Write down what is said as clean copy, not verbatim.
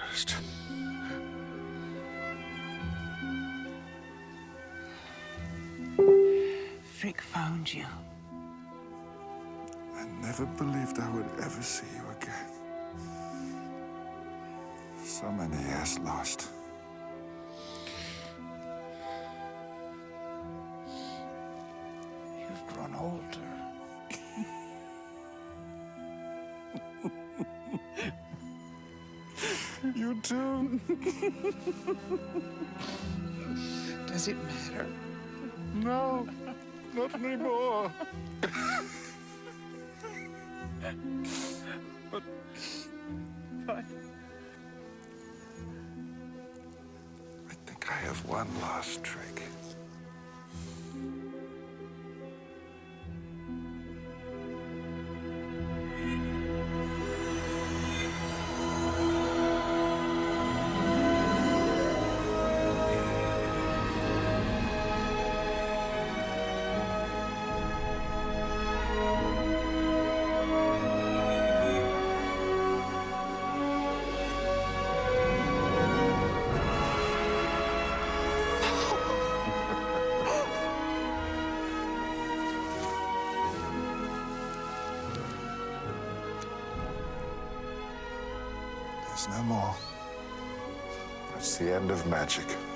lost. Frick found you. I never believed I would ever see you again. So many years lost. You've grown older. You too. Does it matter? No, not anymore. But I think I have one last trick. There's no more. That's the end of magic.